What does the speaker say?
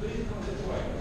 所以他们在做外语